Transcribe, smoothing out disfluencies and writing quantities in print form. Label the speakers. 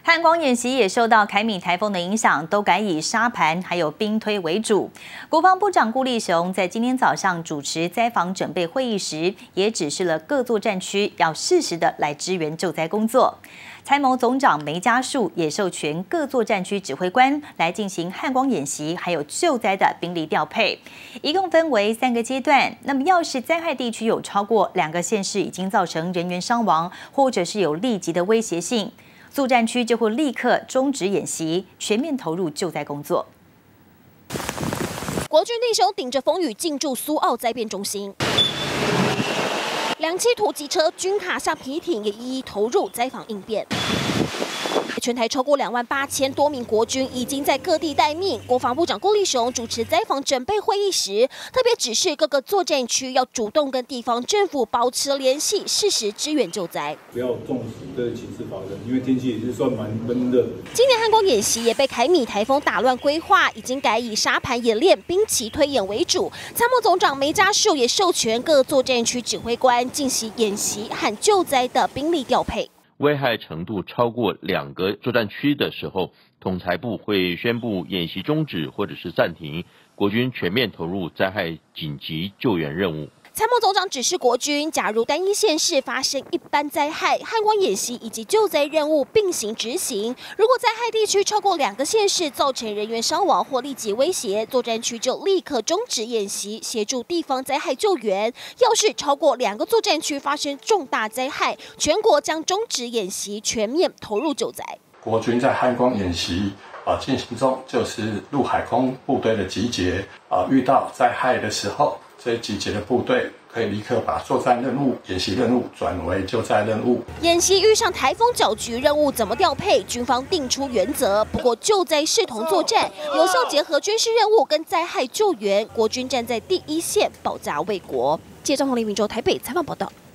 Speaker 1: 汉光演习也受到凯米台风的影响，都改以沙盘还有兵推为主。国防部长顾立雄在今天早上主持灾防准备会议时，也指示了各作战区要适时的来支援救灾工作。参谋总长梅家树也授权各作战区指挥官来进行汉光演习，还有救灾的兵力调配，一共分为3个阶段。那么，要是灾害地区有超过2个县市已经造成人员伤亡，或者是有立即的威胁性，作战区就会立刻终止演习，全面投入救灾工作。
Speaker 2: 国军弟兄顶着风雨进驻苏澳灾变中心，2栖突击车、军卡橡皮艇也一一投入灾防应变。全台超过28000多名国军已经在各地待命。国防部长顾立雄主持灾防准备会议时，特别指示各个作战区要主动跟地方政府保持联系，适时支援救灾。
Speaker 3: 不要重视这情势发生，因为天气也是算蛮闷的。
Speaker 2: 今年汉光演习也被凯米台风打乱规划，已经改以沙盘演练、兵棋推演为主。参谋总长梅家树也授权各作战区指挥官进行演习和救灾的兵力调配。
Speaker 4: 危害程度超过2个作战区的时候，统裁部会宣布演习终止或者是暂停，国军全面投入灾害紧急救援任务。
Speaker 2: 参谋总长指示国军，假如单一县市发生一般灾害，汉光演习以及救灾任务并行执行。如果灾害地区超过2个县市造成人员伤亡或立即威胁，作战区就立刻终止演习，协助地方灾害救援。要是超过2个作战区发生重大灾害，全国将终止演习，全面投入救灾。
Speaker 5: 国军在汉光演习进行中，就是陆海空部队的集结遇到灾害的时候，这些集结的部队可以立刻把作战任务、演习任务转为救灾任务。
Speaker 2: 演习遇上台风搅局，任务怎么调配？军方定出原则。不过救灾视同作战，有效结合军事任务跟灾害救援，国军站在第一线，保家卫国。记者张宏林、明州台北采访报道。